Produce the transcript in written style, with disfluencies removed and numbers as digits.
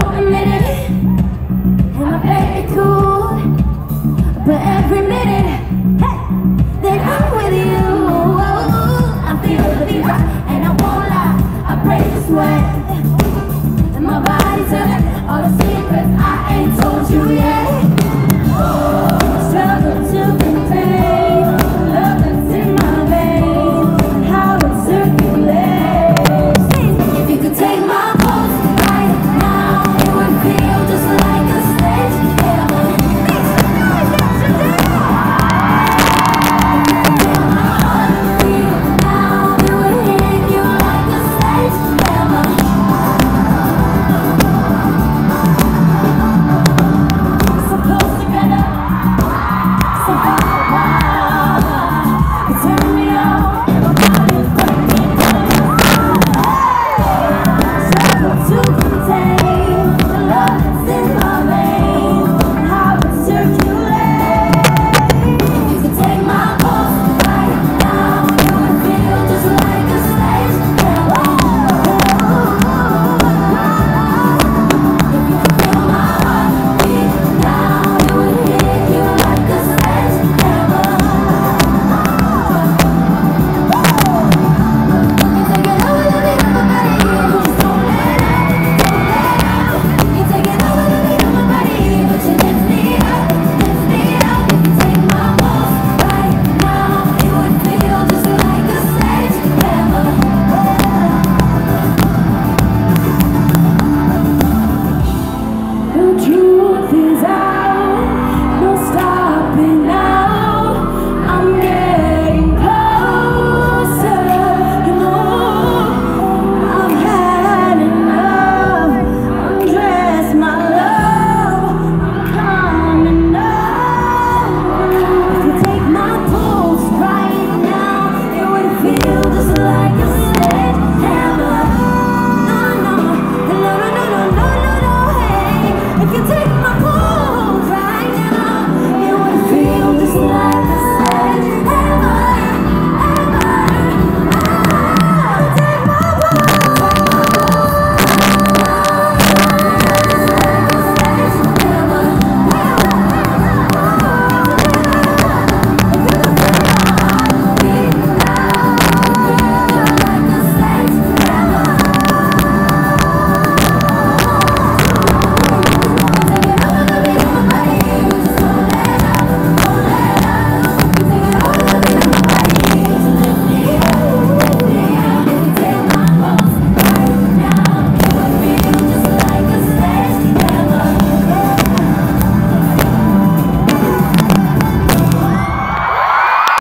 admit it, and I play it cool, but every minute, hey, that I'm with you, I feel the beat, and I won't lie, I break the sweat, and my body's hurting, all the secrets I ain't told you yet. Struggle to contain love that's in my veins, and how it circulates. If you could take my pulse right now, it would feel just like a stage. Yeah, feel my heart beat now, it would hit you like a stage. So close together, so far apart. You turn me on.